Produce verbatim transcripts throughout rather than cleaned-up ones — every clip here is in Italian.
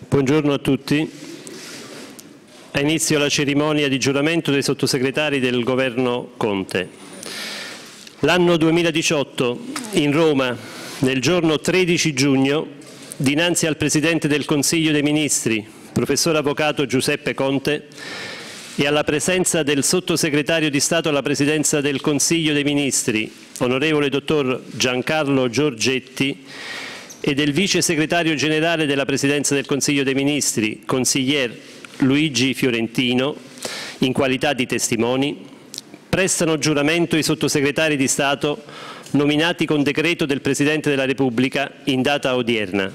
Buongiorno a tutti. Ha inizio la cerimonia di giuramento dei sottosegretari del governo Conte. L'anno duemiladiciotto, in Roma, nel giorno tredici giugno, dinanzi al Presidente del Consiglio dei Ministri, professor avvocato Giuseppe Conte, e alla presenza del sottosegretario di Stato alla Presidenza del Consiglio dei Ministri, onorevole dottor Giancarlo Giorgetti, e del vice segretario generale della Presidenza del Consiglio dei Ministri, consiglier Luigi Fiorentino, in qualità di testimoni, prestano giuramento i sottosegretari di Stato nominati con decreto del Presidente della Repubblica in data odierna.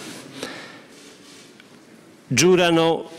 Giurano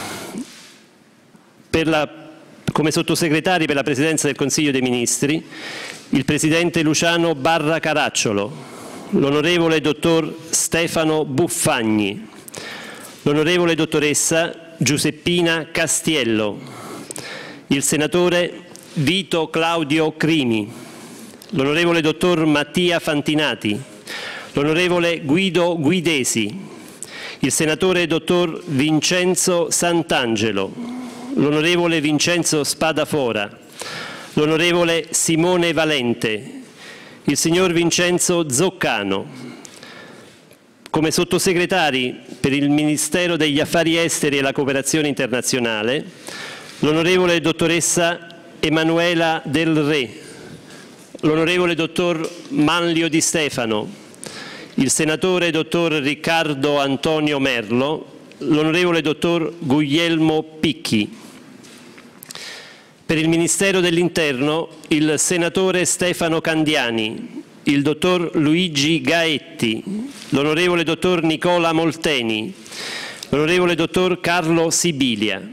per la, come sottosegretari per la Presidenza del Consiglio dei Ministri il Presidente Luciano Barra Caracciolo, l'onorevole dottor Stefano Buffagni, l'onorevole dottoressa Giuseppina Castiello, il senatore Vito Claudio Crimi, l'onorevole dottor Mattia Fantinati, l'onorevole Guido Guidesi, il senatore dottor Vincenzo Sant'Angelo, l'onorevole Vincenzo Spadafora, l'onorevole Simone Valente, il signor Vincenzo Zoccano. Come sottosegretari per il Ministero degli Affari Esteri e la Cooperazione Internazionale, l'onorevole dottoressa Emanuela Del Re, l'onorevole dottor Manlio Di Stefano, il senatore dottor Riccardo Antonio Merlo, l'onorevole dottor Guglielmo Picchi. Per il Ministero dell'Interno il senatore Stefano Candiani, il dottor Luigi Gaetti, l'onorevole dottor Nicola Molteni, l'onorevole dottor Carlo Sibilia.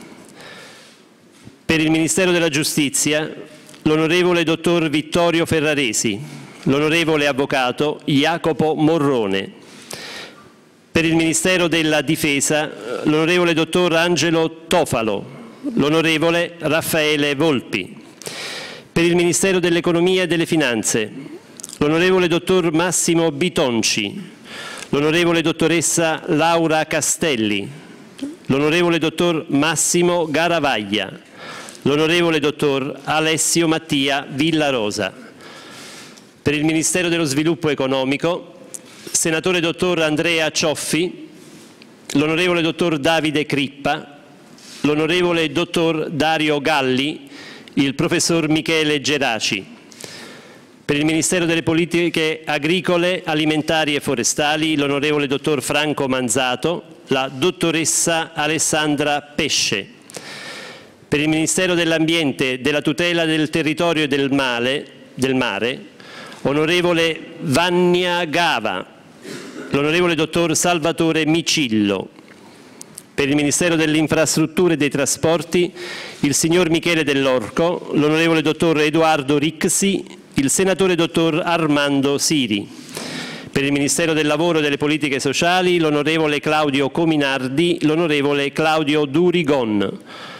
Per il Ministero della Giustizia l'onorevole dottor Vittorio Ferraresi, l'onorevole avvocato Jacopo Morrone. Per il Ministero della Difesa l'onorevole dottor Angelo Tofalo, l'onorevole Raffaele Volpi. Per il Ministero dell'Economia e delle Finanze l'onorevole dottor Massimo Bitonci, l'onorevole dottoressa Laura Castelli, l'onorevole dottor Massimo Garavaglia, l'onorevole dottor Alessio Mattia Villarosa. Per il Ministero dello Sviluppo Economico senatore dottor Andrea Cioffi, l'onorevole dottor Davide Crippa, l'onorevole dottor Dario Galli, il professor Michele Geraci. Per il Ministero delle Politiche Agricole, Alimentari e Forestali, l'onorevole dottor Franco Manzato, la dottoressa Alessandra Pesce. Per il Ministero dell'Ambiente, della Tutela del Territorio e del, male, del Mare, onorevole Vannia Gava, l'onorevole dottor Salvatore Micillo. Per il Ministero delle Infrastrutture e dei Trasporti, il signor Michele Dell'Orco, l'onorevole dottor Edoardo Rixi, il senatore dottor Armando Siri. Per il Ministero del Lavoro e delle Politiche Sociali, l'onorevole Claudio Cominardi, l'onorevole Claudio Durigon.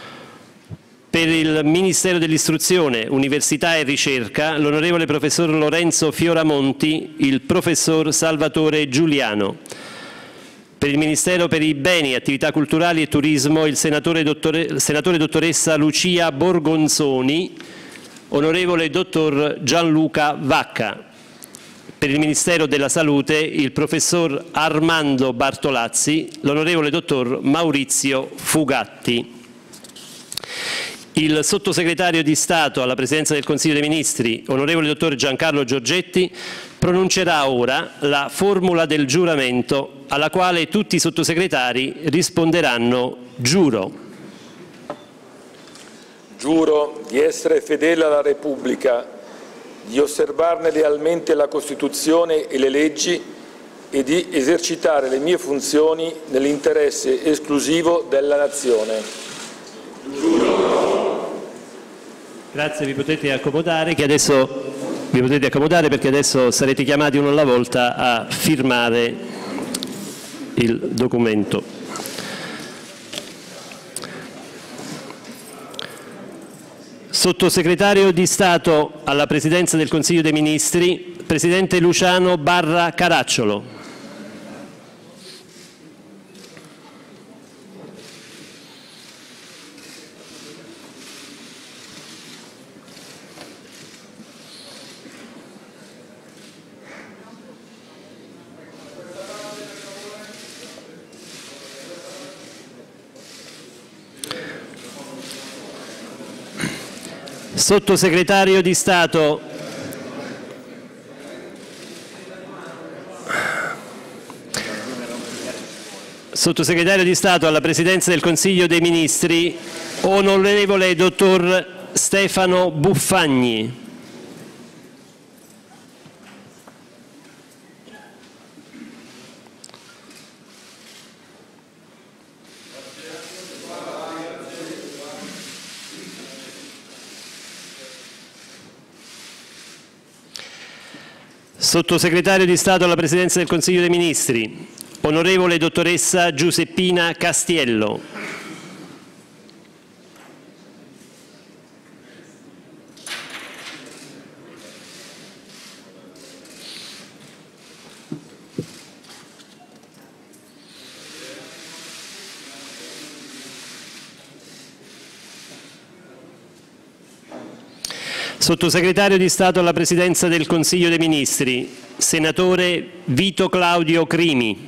Per il Ministero dell'Istruzione, Università e Ricerca, l'onorevole professor Lorenzo Fioramonti, il professor Salvatore Giuliano. Per il Ministero per i Beni, Attività Culturali e Turismo, il senatore, dottore, senatore dottoressa Lucia Borgonzoni, onorevole dottor Gianluca Vacca. Per il Ministero della Salute, il professor Armando Bartolazzi, l'onorevole dottor Maurizio Fugatti. Il sottosegretario di Stato alla Presidenza del Consiglio dei Ministri, onorevole dottor Giancarlo Giorgetti, pronuncerà ora la formula del giuramento alla quale tutti i sottosegretari risponderanno giuro. Giuro di essere fedele alla Repubblica, di osservarne lealmente la Costituzione e le leggi e di esercitare le mie funzioni nell'interesse esclusivo della Nazione. Giuro. Grazie, vi potete accomodare, che adesso, vi potete accomodare perché adesso sarete chiamati uno alla volta a firmare il documento. Sottosegretario di Stato alla Presidenza del Consiglio dei Ministri, Presidente Luciano Barra Caracciolo. Sottosegretario di Stato Sottosegretario di Stato alla Presidenza del Consiglio dei Ministri, onorevole dottor Stefano Buffagni. Sottosegretario di Stato alla Presidenza del Consiglio dei Ministri, onorevole dottoressa Giuseppina Castiello. Sottosegretario di Stato alla Presidenza del Consiglio dei Ministri, senatore Vito Claudio Crimi.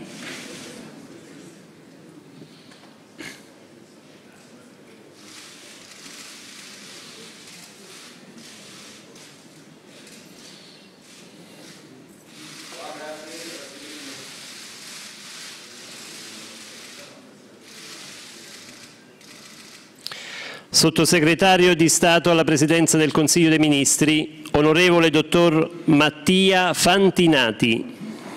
Sottosegretario di Stato alla Presidenza del Consiglio dei Ministri, onorevole dottor Mattia Fantinati.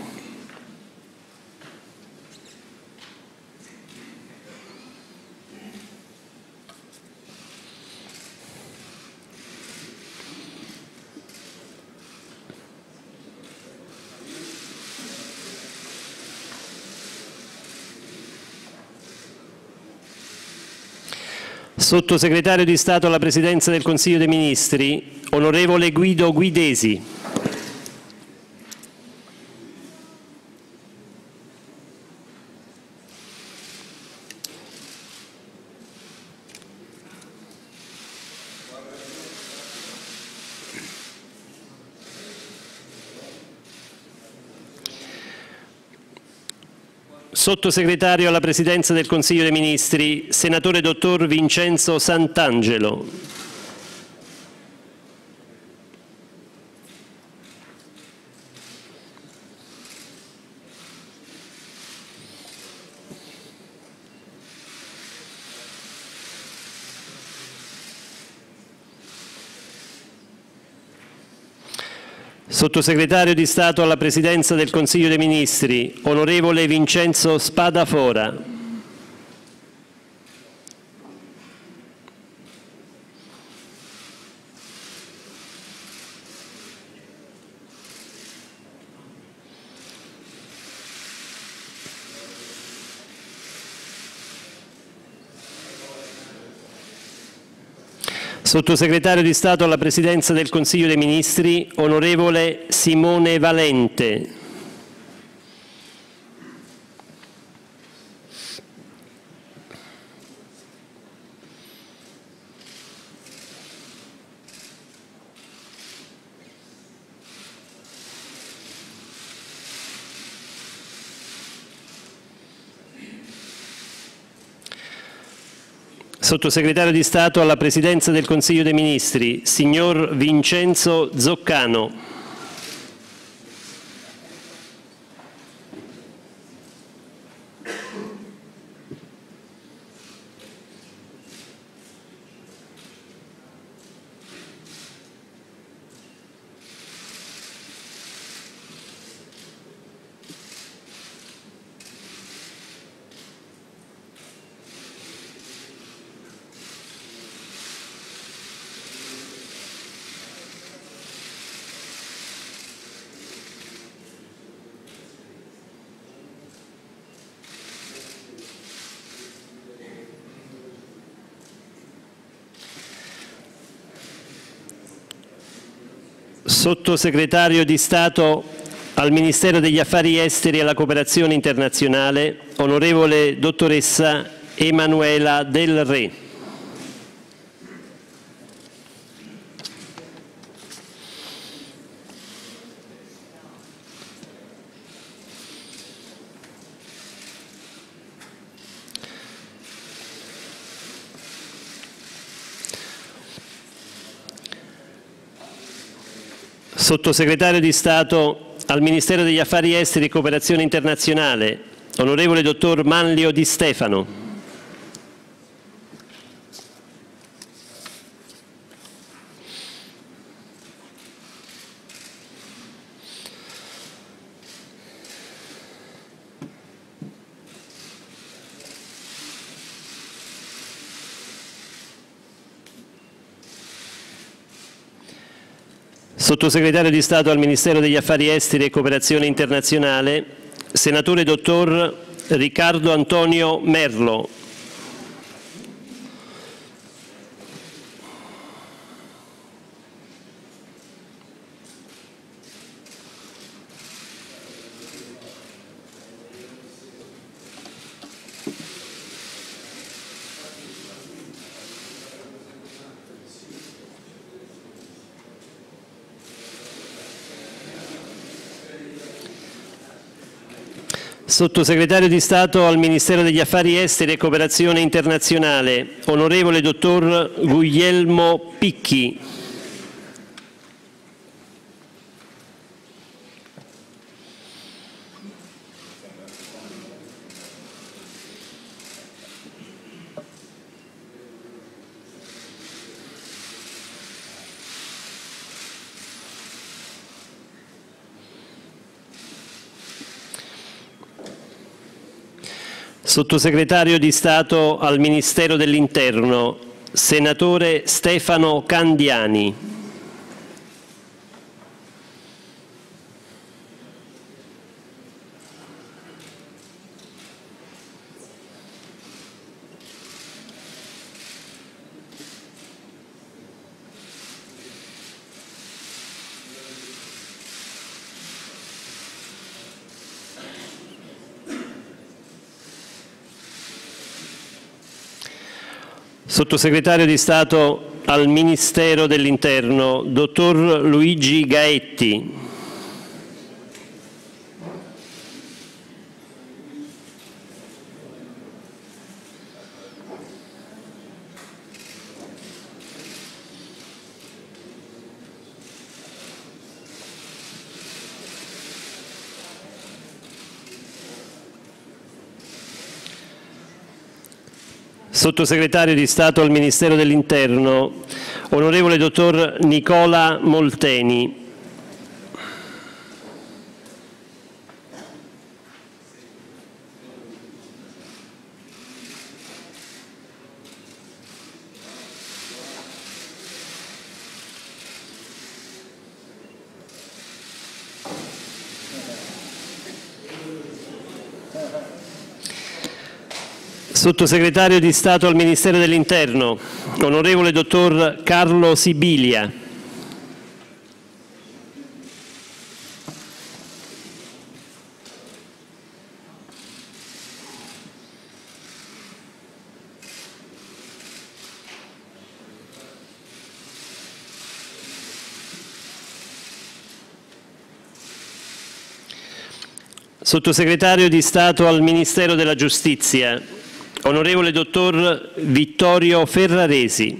Sottosegretario di Stato alla Presidenza del Consiglio dei Ministri, onorevole Guido Guidesi. Sottosegretario alla Presidenza del Consiglio dei Ministri, senatore dottor Vincenzo Sant'Angelo. Sottosegretario di Stato alla Presidenza del Consiglio dei Ministri, onorevole Vincenzo Spadafora. Sottosegretario di Stato alla Presidenza del Consiglio dei Ministri, onorevole Simone Valente. Sottosegretario di Stato alla Presidenza del Consiglio dei Ministri, signor Vincenzo Zoccano. Sottosegretario di Stato al Ministero degli Affari Esteri e alla Cooperazione Internazionale, onorevole dottoressa Emanuela Del Re. Sottosegretario di Stato al Ministero degli Affari Esteri e Cooperazione Internazionale, onorevole dottor Manlio Di Stefano. Sottosegretario di Stato al Ministero degli Affari Esteri e Cooperazione Internazionale, senatore dottor Riccardo Antonio Merlo. Sottosegretario di Stato al Ministero degli Affari Esteri e Cooperazione Internazionale, onorevole dottor Guglielmo Picchi. Sottosegretario di Stato al Ministero dell'Interno, senatore Stefano Candiani. Sottosegretario di Stato al Ministero dell'Interno, dottor Luigi Gaetti. Sottosegretario di Stato al Ministero dell'Interno, onorevole dottor Nicola Molteni. Sottosegretario di Stato al Ministero dell'Interno, onorevole dottor Carlo Sibilia. Sottosegretario di Stato al Ministero della Giustizia, onorevole dottor Vittorio Ferraresi.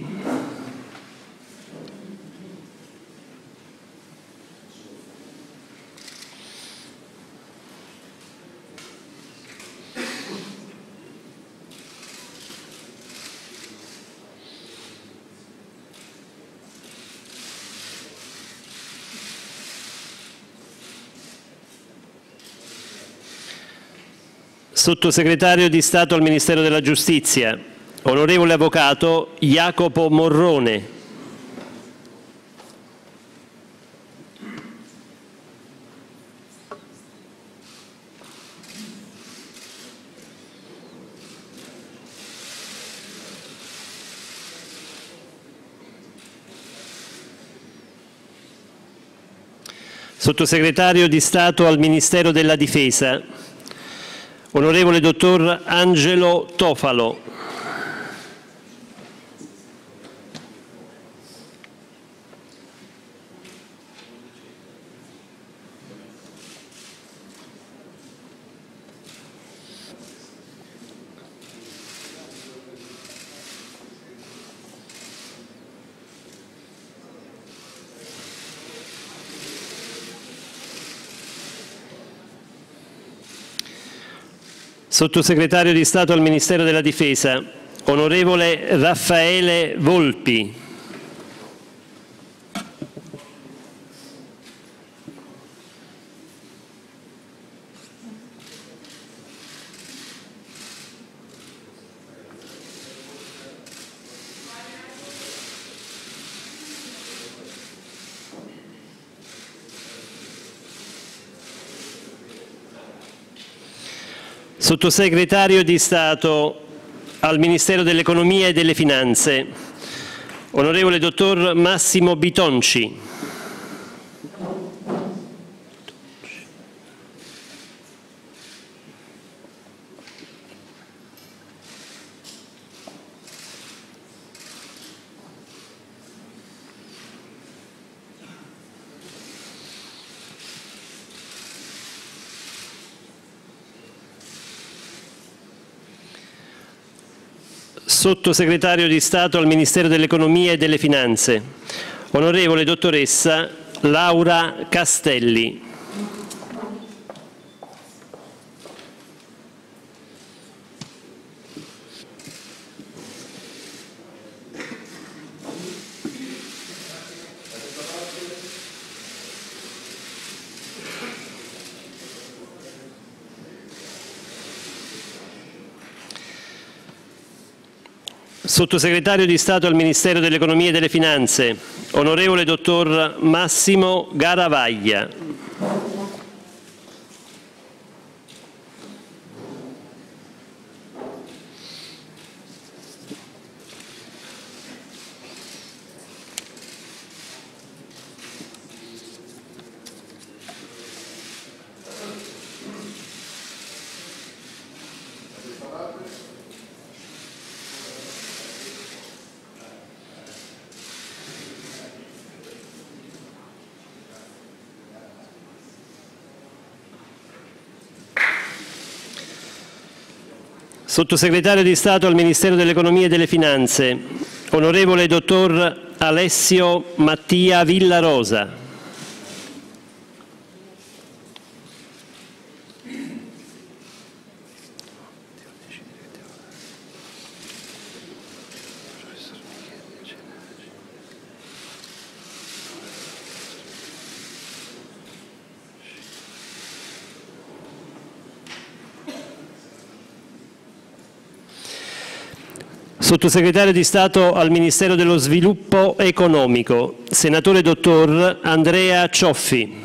Sottosegretario di Stato al Ministero della Giustizia, onorevole avvocato Jacopo Morrone. Sottosegretario di Stato al Ministero della Difesa, onorevole dottor Angelo Tofalo. Sottosegretario di Stato al Ministero della Difesa, onorevole Raffaele Volpi. Sottosegretario di Stato al Ministero dell'Economia e delle Finanze, onorevole dottor Massimo Bitonci. Sottosegretario di Stato al Ministero dell'Economia e delle Finanze, onorevole dottoressa Laura Castelli. Sottosegretario di Stato al Ministero dell'Economia e delle Finanze, onorevole dottor Massimo Garavaglia. Sottosegretario di Stato al Ministero dell'Economia e delle Finanze, onorevole dottor Alessio Mattia Villarosa. Sottosegretario di Stato al Ministero dello Sviluppo Economico, senatore dottor Andrea Cioffi.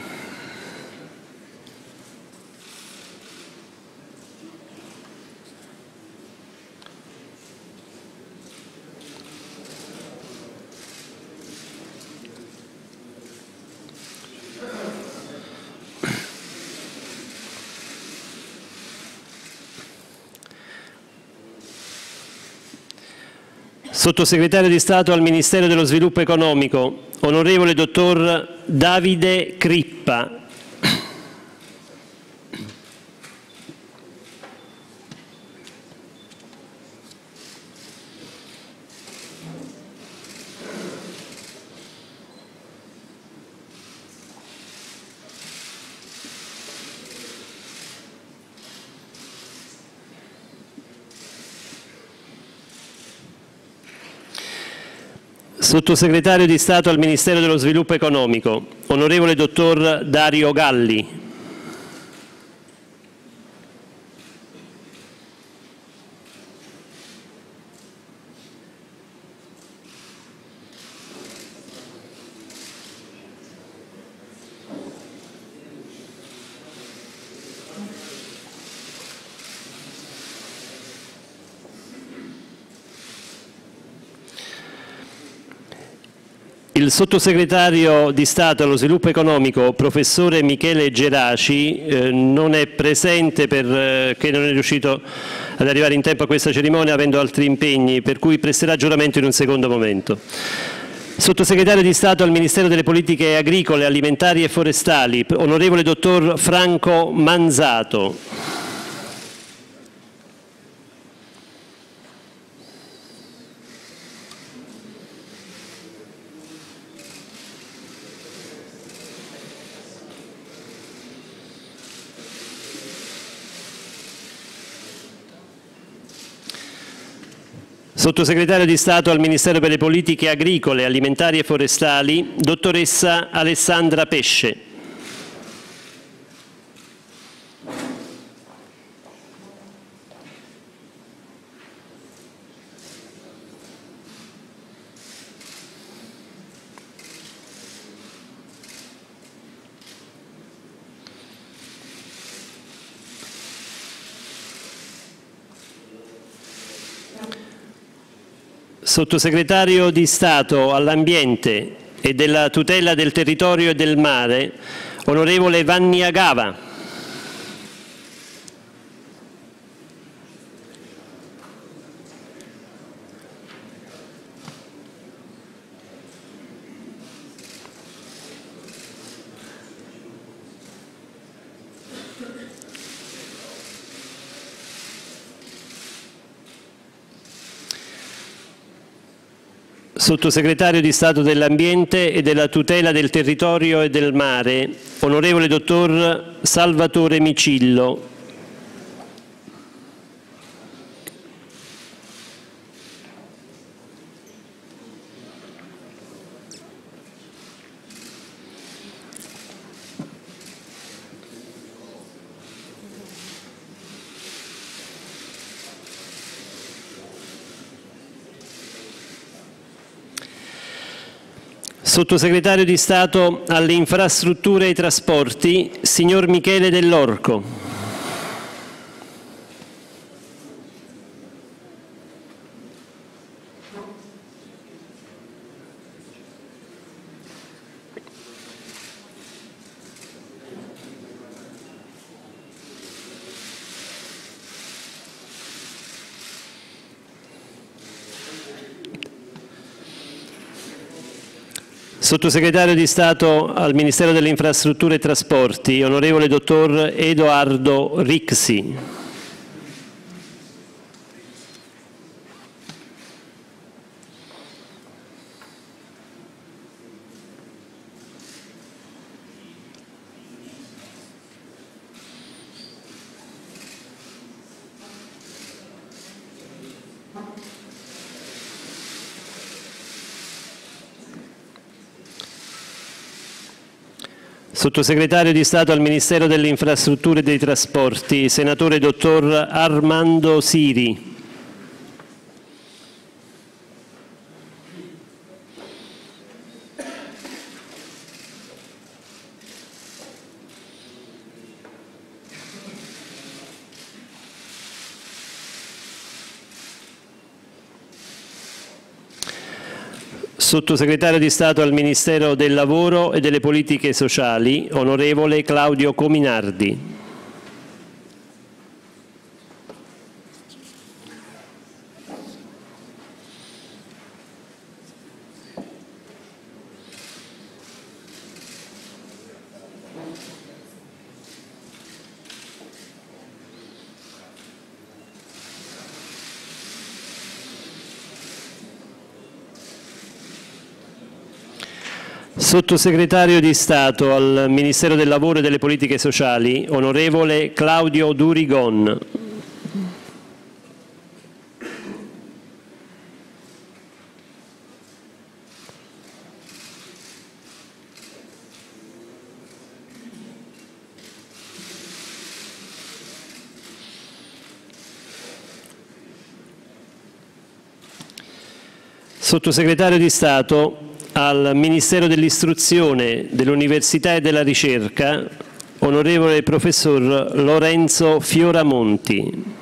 Sottosegretario di Stato al Ministero dello Sviluppo Economico, onorevole dottor Davide Crippa. Sottosegretario di Stato al Ministero dello Sviluppo Economico, onorevole dottor Dario Galli. Il sottosegretario di Stato allo Sviluppo Economico, professore Michele Geraci, eh, non è presente perché eh, non è riuscito ad arrivare in tempo a questa cerimonia avendo altri impegni, per cui presterà giuramento in un secondo momento. Sottosegretario di Stato al Ministero delle Politiche Agricole, Alimentari e Forestali, onorevole dottor Franco Manzato. Sottosegretario di Stato al Ministero per le Politiche Agricole, Alimentari e Forestali, dottoressa Alessandra Pesce. Sottosegretario di Stato all'Ambiente e della Tutela del Territorio e del Mare, onorevole Vanni Agava. Sottosegretario di Stato dell'Ambiente e della Tutela del Territorio e del Mare, onorevole dottor Salvatore Micillo. Sottosegretario di Stato alle Infrastrutture e ai Trasporti, signor Michele Dell'Orco. Sottosegretario di Stato al Ministero delle Infrastrutture e Trasporti, onorevole dottor Edoardo Rixi. Sottosegretario di Stato al Ministero delle Infrastrutture e dei Trasporti, senatore dottor Armando Siri. Sottosegretario di Stato al Ministero del Lavoro e delle Politiche Sociali, onorevole Claudio Cominardi. Sottosegretario di Stato al Ministero del Lavoro e delle Politiche Sociali, onorevole Claudio Durigon. Sottosegretario di Stato al Ministero dell'Istruzione, dell'Università e della Ricerca, onorevole professor Lorenzo Fioramonti.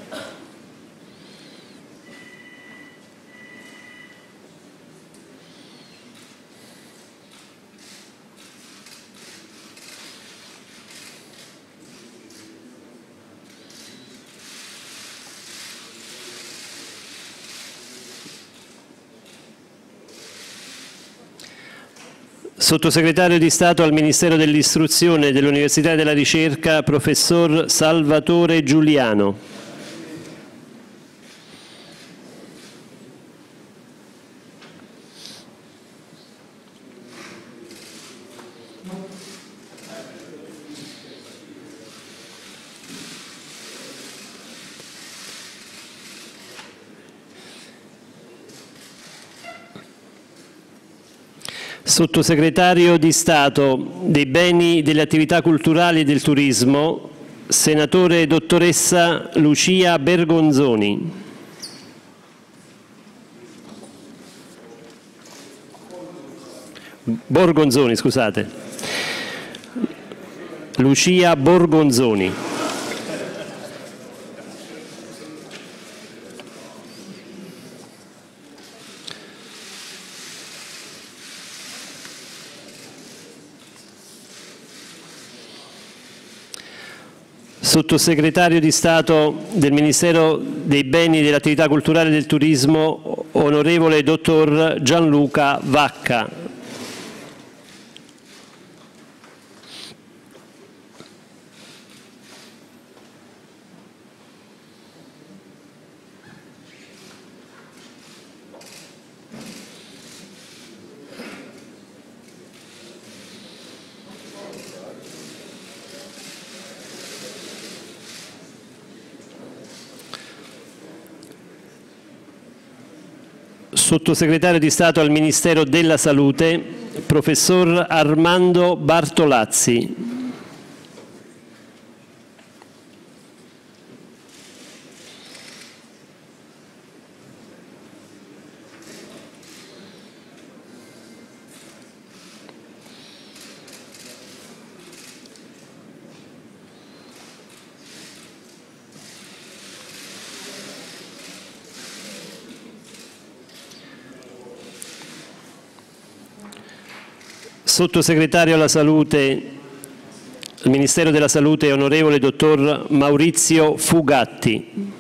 Sottosegretario di Stato al Ministero dell'Istruzione, dell'Università e della Ricerca, professor Salvatore Giuliano. Sottosegretario di Stato dei Beni, delle Attività Culturali e del Turismo, Senatore Dottoressa Lucia Bergonzoni. Borgonzoni, scusate. Lucia Borgonzoni. Sottosegretario di Stato del Ministero dei Beni, delle Attività Culturali e del Turismo, onorevole dottor Gianluca Vacca. Sottosegretario di Stato al Ministero della Salute, professor Armando Bartolazzi. Sottosegretario alla Salute, al Ministero della Salute, onorevole dottor Maurizio Fugatti.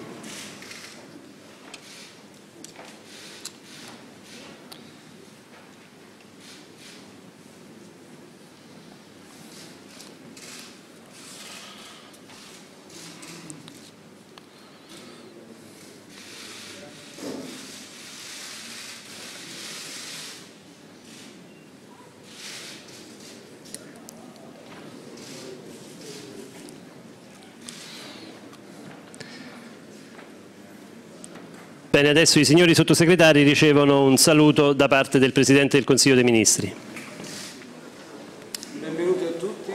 Bene, adesso i signori sottosegretari ricevono un saluto da parte del Presidente del Consiglio dei Ministri. Benvenuti a tutti.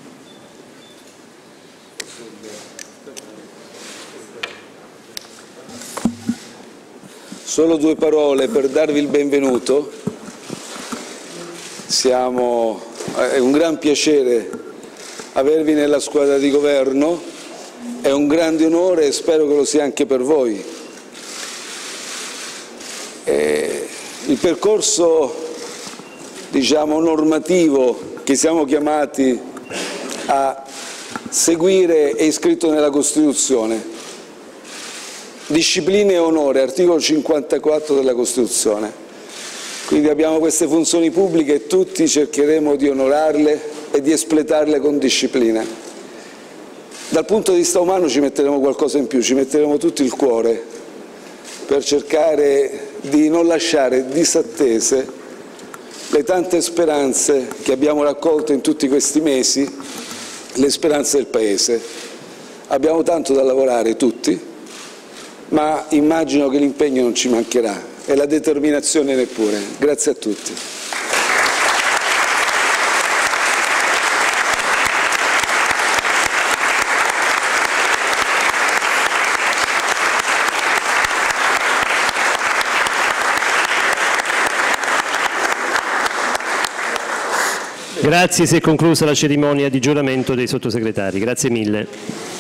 Solo due parole per darvi il benvenuto. Siamo, è un gran piacere avervi nella squadra di governo, è un grande onore e spero che lo sia anche per voi. Eh, il percorso, diciamo, normativo che siamo chiamati a seguire è iscritto nella Costituzione. Disciplina e onore, articolo cinquantaquattro della Costituzione. Quindi abbiamo queste funzioni pubbliche e tutti cercheremo di onorarle e di espletarle con disciplina. Dal punto di vista umano ci metteremo qualcosa in più, ci metteremo tutto il cuore per cercare di non lasciare disattese le tante speranze che abbiamo raccolto in tutti questi mesi, le speranze del Paese. Abbiamo tanto da lavorare tutti, ma immagino che l'impegno non ci mancherà e la determinazione neppure. Grazie a tutti. Grazie, si è conclusa la cerimonia di giuramento dei sottosegretari. Grazie mille.